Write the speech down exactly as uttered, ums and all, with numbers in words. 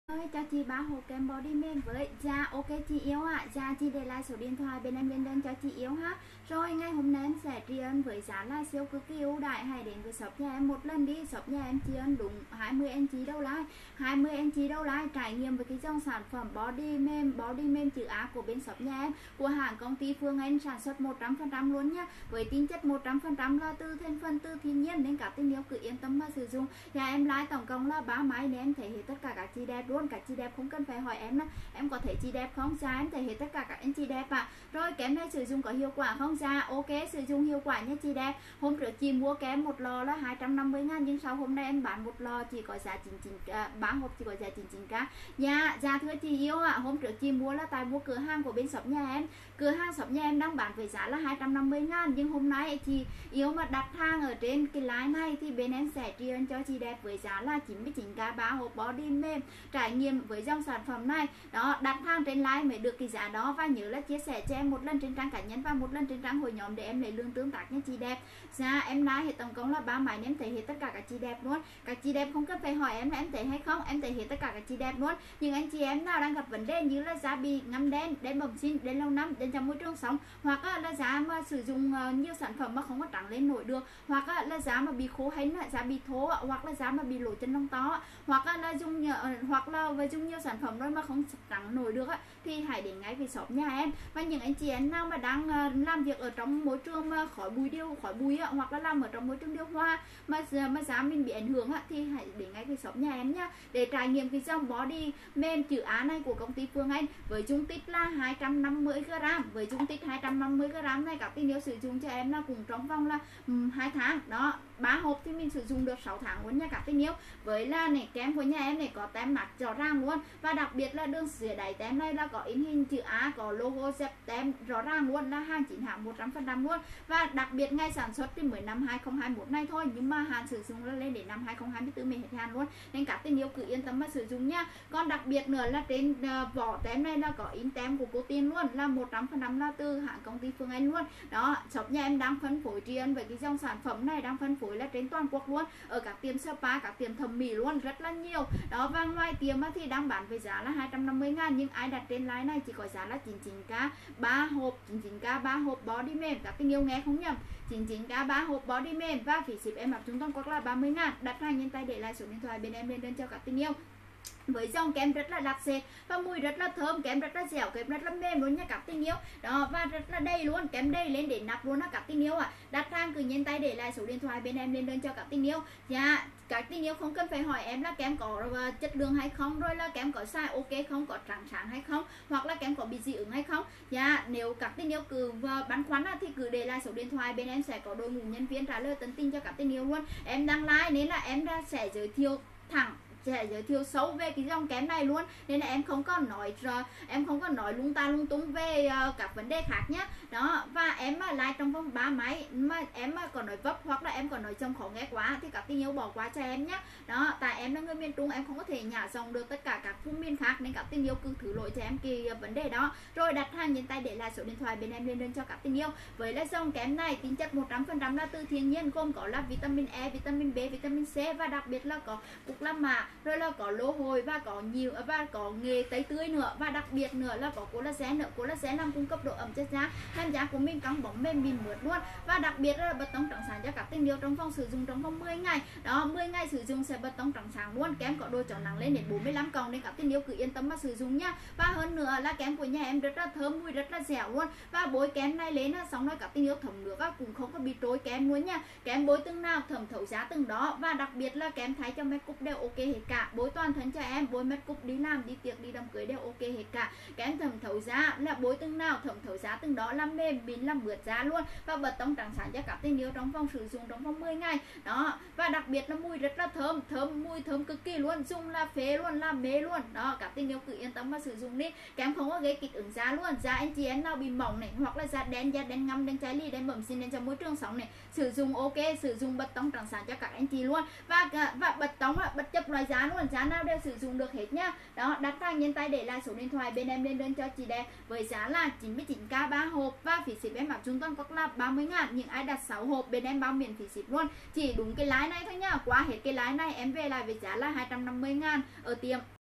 Ơi, cho chị ba hộp kem body men với. Dạ ok chị yêu ạ. À. Dạ chị để lại số điện thoại bên em lên đơn cho chị yêu ha. Rồi ngày hôm nay em sẽ tri ân với giá là siêu cực kỳ ưu đãi. Hãy đến với shop nhà em một lần đi. Shop nhà em tri ân đúng hai mươi anh chị đâu like, hai mươi anh chị đâu like trải nghiệm với cái dòng sản phẩm body men, body men chữ A của bên shop nhà em, của hãng công ty Phương Anh sản xuất một trăm phần trăm luôn nha. Với tính chất một trăm phần trăm là từ thành phần từ thiên nhiên nên các tình yêu cứ yên tâm mà sử dụng. Nhà em like tổng cộng là ba máy nên em thể hiện tất cả các chị đẹp luôn. Các chị đẹp không cần phải hỏi em là em có thể chị đẹp không? Dạ em thể hiện tất cả các anh chị đẹp ạ. À. Rồi kem này sử dụng có hiệu quả không? Dạ ok sử dụng hiệu quả nha chị đẹp. Hôm trước chị mua kem một lò là hai trăm năm mươi ngàn, nhưng sau hôm nay em bán một lò chỉ có giá chín mươi chín, ba hộp chỉ có giá chín mươi chín k. Dạ dạ thưa chị yêu ạ. À. Hôm trước chị mua là tại mua cửa hàng của bên shop nhà em. Cửa hàng shop nhà em đang bán với giá là hai trăm năm mươi ngàn, nhưng hôm nay chị yêu mà đặt hàng ở trên cái lái này thì bên em sẽ tri ân cho chị đẹp với giá là chín mươi chín k ba hộp body mềm trải nghiệm với dòng sản phẩm này. Đó, đặt hàng trên live mới được cái giá đó, và nhớ là chia sẻ cho em một lần trên trang cá nhân và một lần trên trang hội nhóm để em lấy lương tương tác nha chị đẹp. Dạ em like hệ tổng cộng là ba máy em thể hiện tất cả các chị đẹp luôn. Các chị đẹp không cần phải hỏi em là em thể hay không, em thể hiện tất cả các chị đẹp luôn. Nhưng anh chị em nào đang gặp vấn đề như là da bị ngăm đen, đen bẩm sinh, đen lâu năm, đen trong môi trường sống, hoặc là da mà sử dụng nhiều sản phẩm mà không có trắng lên nổi được, hoặc là da mà bị khô hến, da bị thô, hoặc là da mà bị lỗ chân lông to, hoặc là dùng hoặc là về dùng nhiều sản phẩm rồi mà không trắng nổi được thì hãy đến ngay với shop nhà em. Và những anh chị em nào mà đang làm việc ở trong môi trường mà khói bụi điều khói bụi hoặc là làm ở trong môi trường điều hòa mà mà giá mình bị ảnh hưởng thì hãy đến ngay với shop nhà em nhá, để trải nghiệm cái dòng body men chữ A này của công ty Phương Anh với dung tích là hai trăm năm mươi gam. Với dung tích hai trăm năm mươi gam này các tình yêu sử dụng cho em là cùng trong vòng là um, hai tháng đó. Ba hộp thì mình sử dụng được sáu tháng luôn nha các tình yêu. Với là này kem của nhà em này có tem mát rõ ràng luôn, và đặc biệt là đường dưới đáy tem này là có in hình chữ A, có logo dẹp tem rõ ràng luôn, là hàng chính hãng một trăm phần trăm luôn. Và đặc biệt ngày sản xuất thì mới năm hai không hai mốt này thôi, nhưng mà hạn sử dụng là lên đến năm hai không hai tư mới hết hạn luôn, nên các tình yêu cứ yên tâm mà sử dụng nha. Còn đặc biệt nữa là trên uh, vỏ tem này là có in tem của cô Tiên luôn, là một trăm phần trăm là từ hãng công ty Phương Anh luôn đó. Shop nhà em đang phân phối tri ân với cái dòng sản phẩm này, đang phân phối là trên toàn quốc luôn, ở các tiệm spa, các tiệm thẩm mỹ luôn, rất là nhiều đó. Và ngoài tiệm thì đang bán với giá là hai trăm năm mươi ngàn, nhưng ai đặt trên line này chỉ có giá là chín mươi chín k ba hộp, chín mươi chín k ba hộp body mềm. Các tình yêu nghe không nhầm, chín mươi chín k ba hộp body mềm và phí ship em áp dụng toàn quốc là ba mươi ngàn. Đặt hàng nhanh tay để lại số điện thoại bên em lên đơn cho các tình yêu. Với dòng kem rất là đặc sệt và mùi rất là thơm, kem rất là dẻo, kem rất là mềm luôn nha các tình yêu đó, và rất là đầy luôn, kem đầy lên để nắp luôn á các tình yêu ạ. À. Đặt hàng cứ nhanh tay để lại số điện thoại bên em lên đơn cho các tình yêu. Dạ các tình yêu không cần phải hỏi em là kem có uh, chất lượng hay không, rồi là kem có size ok không, có trắng sáng hay không, hoặc là kem có bị dị ứng hay không. Dạ nếu các tình yêu cứ uh, băn khoăn thì cứ để lại số điện thoại bên em sẽ có đội ngũ nhân viên trả lời tận tình cho các tình yêu luôn. Em đang like nên là em đã sẽ giới thiệu thẳng, sẽ giới thiệu sâu về cái dòng kem này luôn, nên là em không có nói em không có nói lung ta lung tung về uh, các vấn đề khác nhá đó. Và em mà like trong vòng ba máy mà em mà còn nói vấp hoặc là em còn nói chồng khó nghe quá thì các tình yêu bỏ qua cho em nhá đó. Tại em là người miền Trung, em không có thể nhả dòng được tất cả các vùng miền khác, nên các tình yêu cứ thử lỗi cho em cái vấn đề đó. Rồi đặt hàng nhanh tay để lại số điện thoại bên em lên đơn cho các tình yêu. Với là dòng kem này tính chất một trăm phần trăm là từ thiên nhiên, gồm có là vitamin E, vitamin B, vitamin C, và đặc biệt là có cục la mạ, rồi là có lô hồi, và có nhiều và có nghề tấy tươi nữa, và đặc biệt nữa là có collagen nữa. Collagen làm cung cấp độ ẩm chất da, làm da của mình căng bóng mềm mịn mượt luôn. Và đặc biệt là bật tông trắng sáng cho các tình yêu trong vòng sử dụng trong vòng mười ngày đó. Mười ngày sử dụng sẽ bật tông trắng sáng luôn. Kem có độ chống nắng lên đến bốn mươi lăm cộng, nên các tình yêu cứ yên tâm mà sử dụng nha. Và hơn nữa là kem của nhà em rất là thơm, mùi rất là dẻo luôn, và bôi kem này lên xong rồi các tình yêu thấm nước cũng không có bị trôi kem luôn nha. Kem bôi từng nào thẩm thấu giá từng đó. Và đặc biệt là kem thay cho make up đều ok hết cả, bôi toàn thân cho em, bôi make up đi làm, đi tiệc, đi đám cưới đều ok hết cả. Kem thẩm thấu giá là bôi từng nào thẩm thấu giá từng đó, làm mềm mịn, làm mượt da luôn, và bật tông trắng sáng cho các tình yêu trong vòng sử dụng trong vòng mười ngày đó. Và đặc biệt là mùi rất là thơm, thơm mùi thơm cực kỳ luôn, dùng là phê luôn, là mê luôn đó. Các tình yêu cứ yên tâm mà sử dụng đi, kem không có gây kích ứng da luôn. Da anh chị em nào bị mỏng này, hoặc là da đen, da đen ngăm, đen trái ly, đen bẩm sinh, đen trong môi trường sống này, sử dụng ok, sử dụng bật tông trắng sáng cho các anh chị luôn. Và và bật tông là bất chấp loại giá luôn, giá nào đều sử dụng được hết nhá đó. Đặt hàng nhanh tay để lại số điện thoại bên em lên đơn cho chị đẹp với giá là chín mươi chín k ba hộp, và phí ship em áp dụng toàn quốc là ba mươi ngàn. Nhưng ai đặt sáu hộp bên em bao miễn phí ship luôn, chỉ đúng cái lái này thôi nhá. Qua hết cái lái này em về lại với giá là hai trăm năm mươi ngàn ở tiệm.